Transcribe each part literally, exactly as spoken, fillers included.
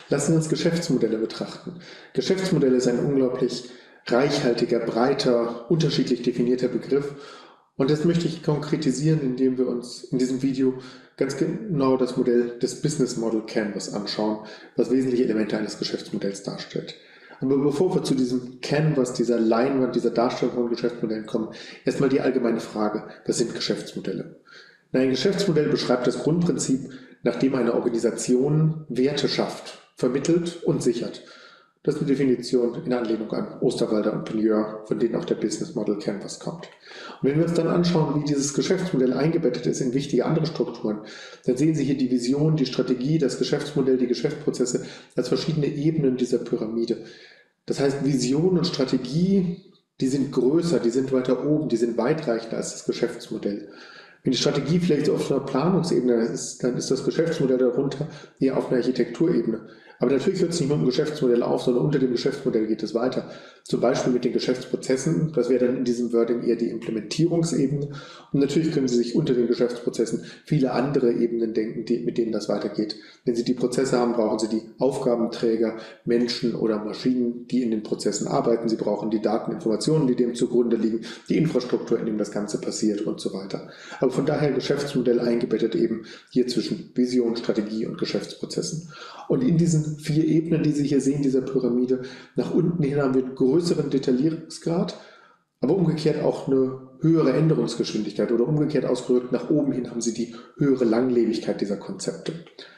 Lassen Sie uns Geschäftsmodelle betrachten. Geschäftsmodelle ist ein unglaublich reichhaltiger, breiter, unterschiedlich definierter Begriff. Und das möchte ich konkretisieren, indem wir uns in diesem Video ganz genau das Modell des Business Model Canvas anschauen, was wesentliche Elemente eines Geschäftsmodells darstellt. Aber bevor wir zu diesem Canvas, dieser Leinwand, dieser Darstellung von Geschäftsmodellen kommen, erstmal die allgemeine Frage: Was sind Geschäftsmodelle? Na, ein Geschäftsmodell beschreibt das Grundprinzip, nach dem eine Organisation Werte schafft, vermittelt und sichert. Das ist eine Definition in Anlehnung an Osterwalder und Penieur, von denen auch der Business Model Canvas kommt. Und wenn wir uns dann anschauen, wie dieses Geschäftsmodell eingebettet ist in wichtige andere Strukturen, dann sehen Sie hier die Vision, die Strategie, das Geschäftsmodell, die Geschäftsprozesse als verschiedene Ebenen dieser Pyramide. Das heißt, Vision und Strategie, die sind größer, die sind weiter oben, die sind weitreichender als das Geschäftsmodell. Wenn die Strategie vielleicht auf einer Planungsebene ist, dann ist das Geschäftsmodell darunter eher auf einer Architekturebene. Aber natürlich hört es nicht mit dem Geschäftsmodell auf, sondern unter dem Geschäftsmodell geht es weiter. Zum Beispiel mit den Geschäftsprozessen, das wäre dann in diesem Wording eher die Implementierungsebene. Und natürlich können Sie sich unter den Geschäftsprozessen viele andere Ebenen denken, die, mit denen das weitergeht. Wenn Sie die Prozesse haben, brauchen Sie die Aufgabenträger, Menschen oder Maschinen, die in den Prozessen arbeiten. Sie brauchen die Daten, Informationen, die dem zugrunde liegen, die Infrastruktur, in dem das Ganze passiert und so weiter. Aber von daher Geschäftsmodell eingebettet eben hier zwischen Vision, Strategie und Geschäftsprozessen. Und in diesen vier Ebenen, die Sie hier sehen, dieser Pyramide, nach unten hin haben wir einen größeren Detaillierungsgrad, aber umgekehrt auch eine höhere Änderungsgeschwindigkeit oder umgekehrt ausgedrückt, nach oben hin haben Sie die höhere Langlebigkeit dieser Konzepte.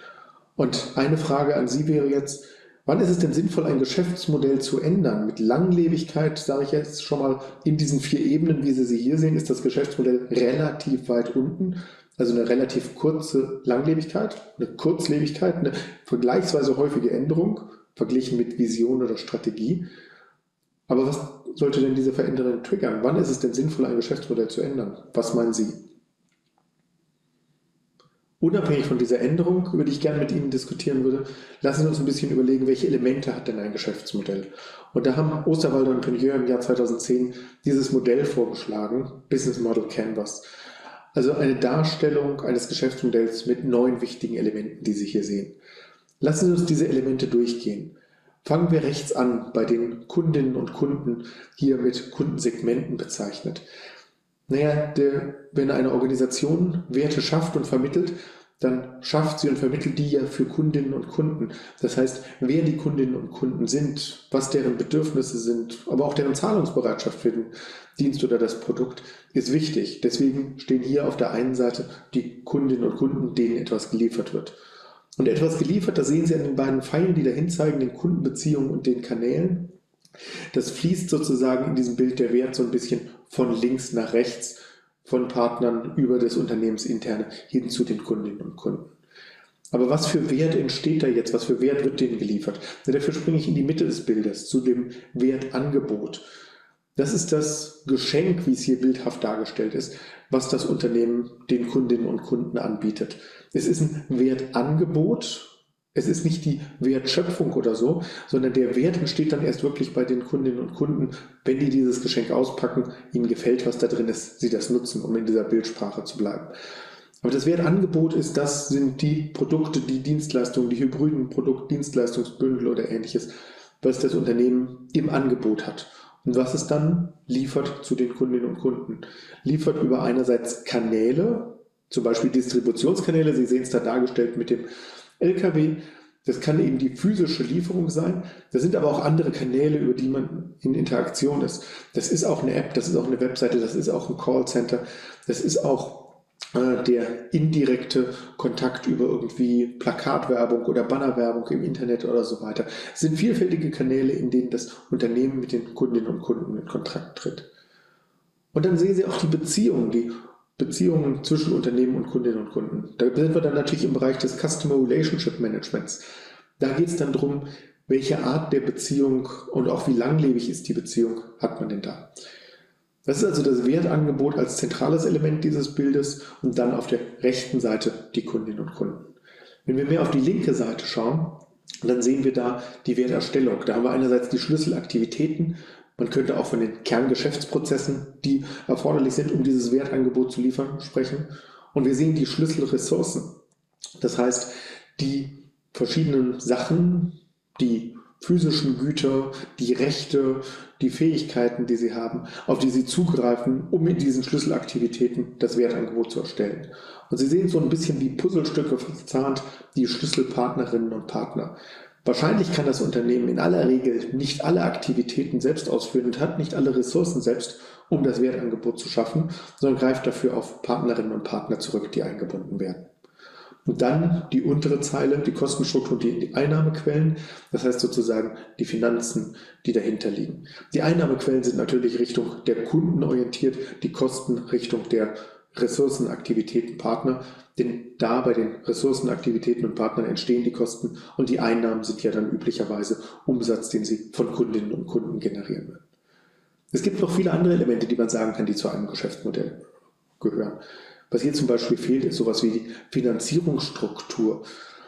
Und eine Frage an Sie wäre jetzt: Wann ist es denn sinnvoll, ein Geschäftsmodell zu ändern? Mit Langlebigkeit, sage ich jetzt schon mal, in diesen vier Ebenen, wie Sie sie hier sehen, ist das Geschäftsmodell relativ weit unten. Also eine relativ kurze Langlebigkeit, eine Kurzlebigkeit, eine vergleichsweise häufige Änderung, verglichen mit Vision oder Strategie. Aber was sollte denn diese Veränderung triggern? Wann ist es denn sinnvoll, ein Geschäftsmodell zu ändern? Was meinen Sie? Unabhängig von dieser Änderung, über die ich gerne mit Ihnen diskutieren würde, lassen Sie uns ein bisschen überlegen, welche Elemente hat denn ein Geschäftsmodell? Und da haben Osterwalder und Penieur im Jahr zweitausendzehn dieses Modell vorgeschlagen, Business Model Canvas. Also eine Darstellung eines Geschäftsmodells mit neun wichtigen Elementen, die Sie hier sehen. Lassen Sie uns diese Elemente durchgehen. Fangen wir rechts an, bei den Kundinnen und Kunden, hier mit Kundensegmenten bezeichnet. Naja, der, wenn eine Organisation Werte schafft und vermittelt, dann schafft sie und vermittelt die ja für Kundinnen und Kunden. Das heißt, wer die Kundinnen und Kunden sind, was deren Bedürfnisse sind, aber auch deren Zahlungsbereitschaft für den Dienst oder das Produkt, ist wichtig. Deswegen stehen hier auf der einen Seite die Kundinnen und Kunden, denen etwas geliefert wird. Und etwas geliefert, das sehen Sie an den beiden Pfeilen, die dahin zeigen, den Kundenbeziehungen und den Kanälen. Das fließt sozusagen in diesem Bild der Wert so ein bisschen von links nach rechts, von Partnern über das Unternehmensinterne hin zu den Kundinnen und Kunden. Aber was für Wert entsteht da jetzt? Was für Wert wird denen geliefert? Und dafür springe ich in die Mitte des Bildes, zu dem Wertangebot. Das ist das Geschenk, wie es hier bildhaft dargestellt ist, was das Unternehmen den Kundinnen und Kunden anbietet. Es ist ein Wertangebot. Es ist nicht die Wertschöpfung oder so, sondern der Wert entsteht dann erst wirklich bei den Kundinnen und Kunden, wenn die dieses Geschenk auspacken, ihnen gefällt, was da drin ist, sie das nutzen, um in dieser Bildsprache zu bleiben. Aber das Wertangebot ist, das sind die Produkte, die Dienstleistungen, die hybriden Produkt-Dienstleistungsbündel oder ähnliches, was das Unternehmen im Angebot hat. Und was es dann liefert zu den Kundinnen und Kunden. Liefert über einerseits Kanäle, zum Beispiel Distributionskanäle, Sie sehen es da dargestellt mit dem L K W, das kann eben die physische Lieferung sein. Das sind aber auch andere Kanäle, über die man in Interaktion ist. Das ist auch eine App, das ist auch eine Webseite, das ist auch ein Callcenter, das ist auch äh, der indirekte Kontakt über irgendwie Plakatwerbung oder Bannerwerbung im Internet oder so weiter. Es sind vielfältige Kanäle, in denen das Unternehmen mit den Kundinnen und Kunden in Kontakt tritt. Und dann sehen Sie auch die Beziehungen, die Beziehungen zwischen Unternehmen und Kundinnen und Kunden. Da sind wir dann natürlich im Bereich des Customer Relationship Managements. Da geht es dann darum, welche Art der Beziehung und auch wie langlebig ist die Beziehung, hat man denn da. Das ist also das Wertangebot als zentrales Element dieses Bildes und dann auf der rechten Seite die Kundinnen und Kunden. Wenn wir mehr auf die linke Seite schauen, dann sehen wir da die Werterstellung. Da haben wir einerseits die Schlüsselaktivitäten. Man könnte auch von den Kerngeschäftsprozessen, die erforderlich sind, um dieses Wertangebot zu liefern, sprechen. Und wir sehen die Schlüsselressourcen. Das heißt, die verschiedenen Sachen, die physischen Güter, die Rechte, die Fähigkeiten, die sie haben, auf die sie zugreifen, um in diesen Schlüsselaktivitäten das Wertangebot zu erstellen. Und Sie sehen so ein bisschen wie Puzzlestücke verzahnt die Schlüsselpartnerinnen und Partner. Wahrscheinlich kann das Unternehmen in aller Regel nicht alle Aktivitäten selbst ausführen und hat nicht alle Ressourcen selbst, um das Wertangebot zu schaffen, sondern greift dafür auf Partnerinnen und Partner zurück, die eingebunden werden. Und dann die untere Zeile, die Kostenstruktur und die Einnahmequellen, das heißt sozusagen die Finanzen, die dahinter liegen. Die Einnahmequellen sind natürlich Richtung der Kunden orientiert, die Kosten Richtung der Ressourcen, Aktivitäten, Partner, denn da bei den Ressourcen, Aktivitäten und Partnern entstehen die Kosten und die Einnahmen sind ja dann üblicherweise Umsatz, den sie von Kundinnen und Kunden generieren werden. Es gibt noch viele andere Elemente, die man sagen kann, die zu einem Geschäftsmodell gehören. Was hier zum Beispiel fehlt, ist sowas wie die Finanzierungsstruktur,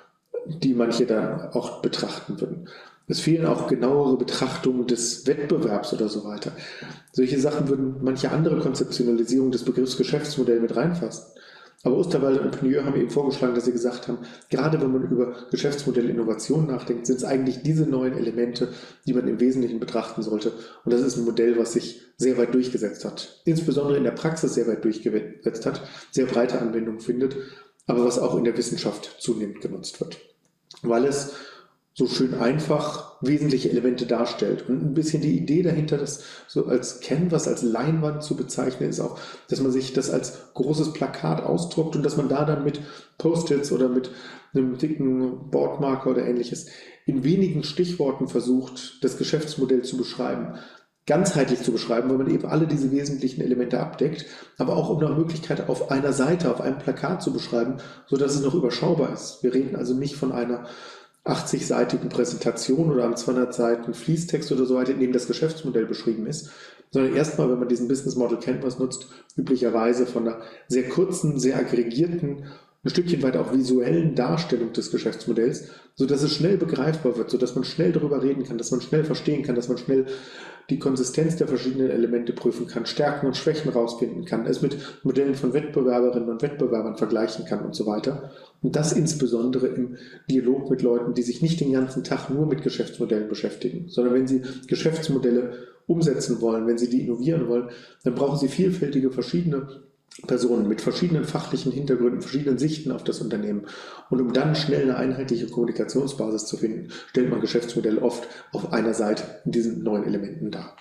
die manche dann auch betrachten würden. Es fehlen auch genauere Betrachtungen des Wettbewerbs oder so weiter. Solche Sachen würden manche andere Konzeptionalisierung des Begriffs Geschäftsmodell mit reinfassen. Aber Osterwalder und Penieur haben eben vorgeschlagen, dass sie gesagt haben, gerade wenn man über Geschäftsmodellinnovation nachdenkt, sind es eigentlich diese neuen Elemente, die man im Wesentlichen betrachten sollte. Und das ist ein Modell, was sich sehr weit durchgesetzt hat. Insbesondere in der Praxis sehr weit durchgesetzt hat, sehr breite Anwendung findet, aber was auch in der Wissenschaft zunehmend genutzt wird. Weil es so schön einfach wesentliche Elemente darstellt. Und ein bisschen die Idee dahinter, das so als Canvas, als Leinwand zu bezeichnen, ist auch, dass man sich das als großes Plakat ausdruckt und dass man da dann mit Post-its oder mit einem dicken Boardmarker oder ähnliches in wenigen Stichworten versucht, das Geschäftsmodell zu beschreiben. Ganzheitlich zu beschreiben, weil man eben alle diese wesentlichen Elemente abdeckt, aber auch um nach Möglichkeit auf einer Seite, auf einem Plakat zu beschreiben, sodass es noch überschaubar ist. Wir reden also nicht von einer achtzig-seitigen Präsentation oder einem zweihundert Seiten Fließtext oder so weiter, in dem das Geschäftsmodell beschrieben ist, sondern erstmal, wenn man diesen Business Model Canvas nutzt, üblicherweise von einer sehr kurzen, sehr aggregierten, ein Stückchen weit auch visuellen Darstellung des Geschäftsmodells, sodass es schnell begreifbar wird, sodass man schnell darüber reden kann, dass man schnell verstehen kann, dass man schnell die Konsistenz der verschiedenen Elemente prüfen kann, Stärken und Schwächen rausfinden kann, es mit Modellen von Wettbewerberinnen und Wettbewerbern vergleichen kann und so weiter. Und das insbesondere im Dialog mit Leuten, die sich nicht den ganzen Tag nur mit Geschäftsmodellen beschäftigen, sondern wenn sie Geschäftsmodelle umsetzen wollen, wenn sie die innovieren wollen, dann brauchen sie vielfältige verschiedene Personen mit verschiedenen fachlichen Hintergründen, verschiedenen Sichten auf das Unternehmen. Und um dann schnell eine einheitliche Kommunikationsbasis zu finden, stellt man Geschäftsmodelle oft auf einer Seite in diesen neuen Elementen dar.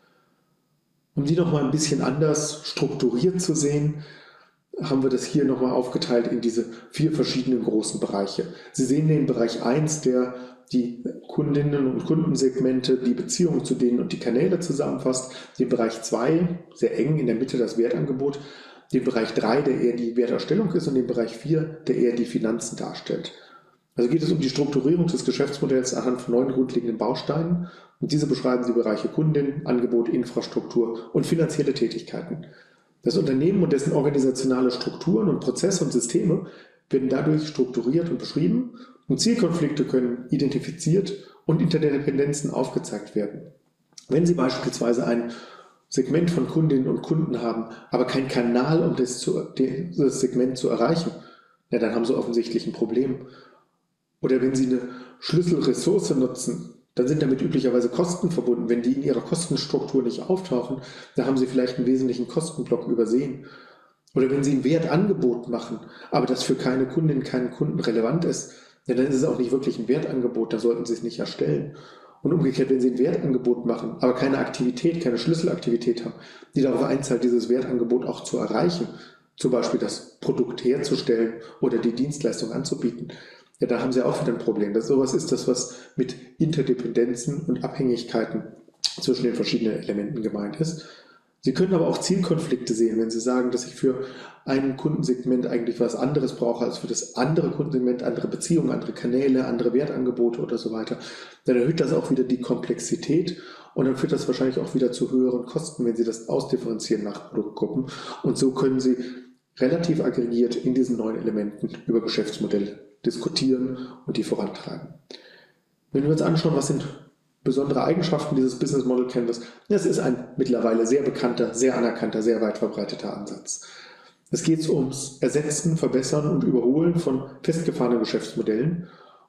Um die nochmal ein bisschen anders strukturiert zu sehen, haben wir das hier nochmal aufgeteilt in diese vier verschiedenen großen Bereiche. Sie sehen den Bereich eins, der die Kundinnen und Kundensegmente, die Beziehungen zu denen und die Kanäle zusammenfasst, den Bereich zwei, sehr eng in der Mitte das Wertangebot, den Bereich drei, der eher die Werterstellung ist, und den Bereich vier, der eher die Finanzen darstellt. Also geht es um die Strukturierung des Geschäftsmodells anhand von neun grundlegenden Bausteinen, und diese beschreiben die Bereiche Kundin, Angebot, Infrastruktur und finanzielle Tätigkeiten. Das Unternehmen und dessen organisationale Strukturen und Prozesse und Systeme werden dadurch strukturiert und beschrieben, und Zielkonflikte können identifiziert und Interdependenzen aufgezeigt werden. Wenn Sie beispielsweise ein Segment von Kundinnen und Kunden haben, aber keinen Kanal, um das, zu, das Segment zu erreichen, ja, dann haben Sie offensichtlich ein Problem. Oder wenn Sie eine Schlüsselressource nutzen, dann sind damit üblicherweise Kosten verbunden. Wenn die in Ihrer Kostenstruktur nicht auftauchen, dann haben Sie vielleicht einen wesentlichen Kostenblock übersehen. Oder wenn Sie ein Wertangebot machen, aber das für keine Kundin, keinen Kunden relevant ist, ja, dann ist es auch nicht wirklich ein Wertangebot, da sollten Sie es nicht erstellen. Und umgekehrt, wenn Sie ein Wertangebot machen, aber keine Aktivität, keine Schlüsselaktivität haben, die darauf einzahlt, dieses Wertangebot auch zu erreichen, zum Beispiel das Produkt herzustellen oder die Dienstleistung anzubieten, ja, da haben Sie auch wieder ein Problem. Das, sowas ist das, was mit Interdependenzen und Abhängigkeiten zwischen den verschiedenen Elementen gemeint ist. Sie können aber auch Zielkonflikte sehen, wenn Sie sagen, dass ich für ein Kundensegment eigentlich was anderes brauche als für das andere Kundensegment, andere Beziehungen, andere Kanäle, andere Wertangebote oder so weiter. Dann erhöht das auch wieder die Komplexität und dann führt das wahrscheinlich auch wieder zu höheren Kosten, wenn Sie das ausdifferenzieren nach Produktgruppen. Und so können Sie relativ aggregiert in diesen neuen Elementen über Geschäftsmodelle diskutieren und die vorantreiben. Wenn wir uns anschauen, was sind besondere Eigenschaften dieses Business Model Canvas, das ist ein mittlerweile sehr bekannter, sehr anerkannter, sehr weit verbreiteter Ansatz. Es geht ums Ersetzen, Verbessern und Überholen von festgefahrenen Geschäftsmodellen.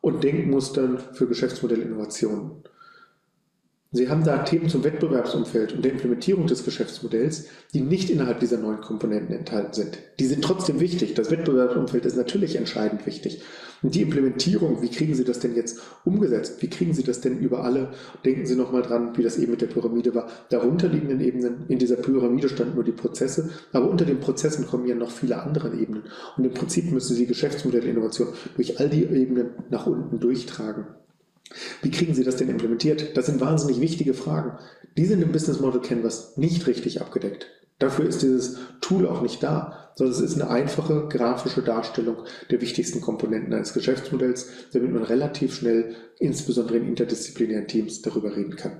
und Denkmustern für Geschäftsmodellinnovationen. Sie haben da Themen zum Wettbewerbsumfeld und der Implementierung des Geschäftsmodells, die nicht innerhalb dieser neuen Komponenten enthalten sind. Die sind trotzdem wichtig. Das Wettbewerbsumfeld ist natürlich entscheidend wichtig. Und die Implementierung, wie kriegen Sie das denn jetzt umgesetzt? Wie kriegen Sie das denn über alle, denken Sie nochmal dran, wie das eben mit der Pyramide war, darunterliegenden Ebenen. In dieser Pyramide standen nur die Prozesse, aber unter den Prozessen kommen ja noch viele andere Ebenen. Und im Prinzip müssen Sie Geschäftsmodellinnovation durch all die Ebenen nach unten durchtragen. Wie kriegen Sie das denn implementiert? Das sind wahnsinnig wichtige Fragen. Die sind im Business Model Canvas nicht richtig abgedeckt. Dafür ist dieses Tool auch nicht da, sondern es ist eine einfache grafische Darstellung der wichtigsten Komponenten eines Geschäftsmodells, damit man relativ schnell, insbesondere in interdisziplinären Teams, darüber reden kann.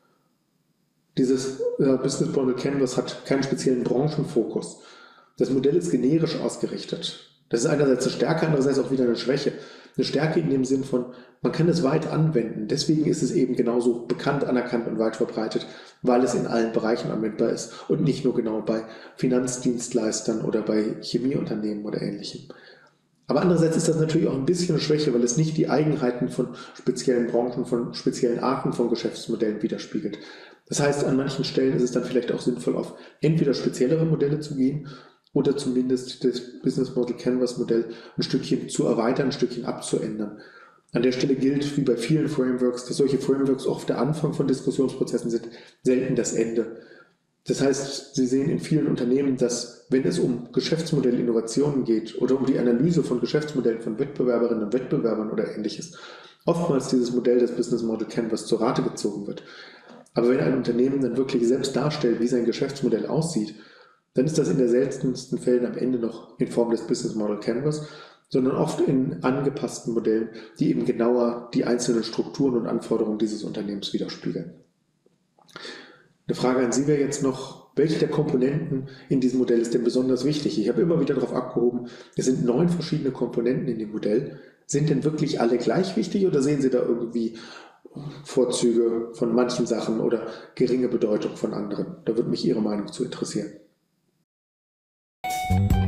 Dieses äh, Business Model Canvas hat keinen speziellen Branchenfokus. Das Modell ist generisch ausgerichtet. Das ist einerseits eine Stärke, andererseits auch wieder eine Schwäche. Eine Stärke in dem Sinn von, man kann es weit anwenden. Deswegen ist es eben genauso bekannt, anerkannt und weit verbreitet, weil es in allen Bereichen anwendbar ist und nicht nur genau bei Finanzdienstleistern oder bei Chemieunternehmen oder Ähnlichem. Aber andererseits ist das natürlich auch ein bisschen eine Schwäche, weil es nicht die Eigenheiten von speziellen Branchen, von speziellen Arten von Geschäftsmodellen widerspiegelt. Das heißt, an manchen Stellen ist es dann vielleicht auch sinnvoll, auf entweder speziellere Modelle zu gehen oder zumindest das Business Model Canvas Modell ein Stückchen zu erweitern, ein Stückchen abzuändern. An der Stelle gilt, wie bei vielen Frameworks, dass solche Frameworks oft der Anfang von Diskussionsprozessen sind, selten das Ende. Das heißt, Sie sehen in vielen Unternehmen, dass, wenn es um Geschäftsmodellinnovationen geht oder um die Analyse von Geschäftsmodellen von Wettbewerberinnen und Wettbewerbern oder Ähnliches, oftmals dieses Modell des Business Model Canvas zur Rate gezogen wird. Aber wenn ein Unternehmen dann wirklich selbst darstellt, wie sein Geschäftsmodell aussieht, dann ist das in der seltensten Fällen am Ende noch in Form des Business Model Canvas, sondern oft in angepassten Modellen, die eben genauer die einzelnen Strukturen und Anforderungen dieses Unternehmens widerspiegeln. Eine Frage an Sie wäre jetzt noch, welche der Komponenten in diesem Modell ist denn besonders wichtig? Ich habe immer wieder darauf abgehoben, es sind neun verschiedene Komponenten in dem Modell. Sind denn wirklich alle gleich wichtig oder sehen Sie da irgendwie Vorzüge von manchen Sachen oder geringe Bedeutung von anderen? Da würde mich Ihre Meinung zu interessieren.